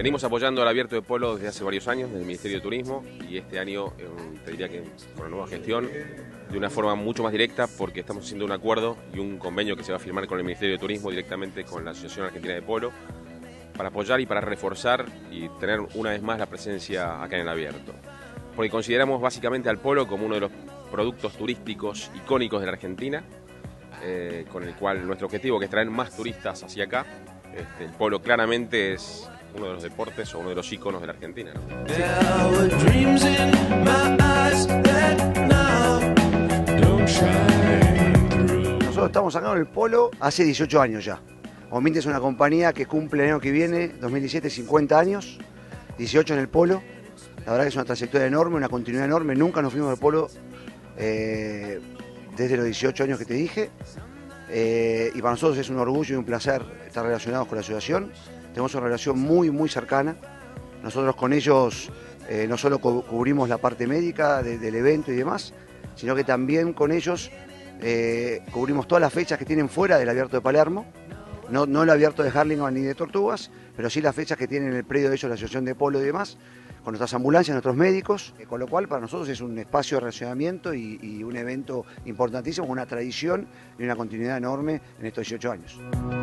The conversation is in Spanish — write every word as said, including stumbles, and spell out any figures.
Venimos apoyando al Abierto de Polo desde hace varios años, desde el Ministerio de Turismo, y este año, eh, te diría que con la nueva gestión, de una forma mucho más directa, porque estamos haciendo un acuerdo y un convenio que se va a firmar con el Ministerio de Turismo directamente con la Asociación Argentina de Polo, para apoyar y para reforzar y tener una vez más la presencia acá en el Abierto. Porque consideramos básicamente al polo como uno de los productos turísticos icónicos de la Argentina, eh, con el cual nuestro objetivo que es traer más turistas hacia acá. Este, el polo claramente es uno de los deportes o uno de los íconos de la Argentina, ¿no? Sí. Nosotros estamos acá en el polo hace dieciocho años ya. Omint es una compañía que cumple el año que viene, dos mil diecisiete, cincuenta años, dieciocho en el polo. La verdad que es una trayectoria enorme, una continuidad enorme. Nunca nos fuimos del polo eh, desde los dieciocho años que te dije. Eh, y para nosotros es un orgullo y un placer estar relacionados con la asociación. Tenemos una relación muy, muy cercana. Nosotros con ellos eh, no solo cu cubrimos la parte médica de, del evento y demás, sino que también con ellos eh, cubrimos todas las fechas que tienen fuera del Abierto de Palermo. No, no el Abierto de Hurlingham ni de Tortugas, pero sí las fechas que tienen en el predio de ellos, la asociación de polo y demás, con nuestras ambulancias, nuestros médicos, eh, con lo cual para nosotros es un espacio de relacionamiento y, y un evento importantísimo, con una tradición y una continuidad enorme en estos dieciocho años.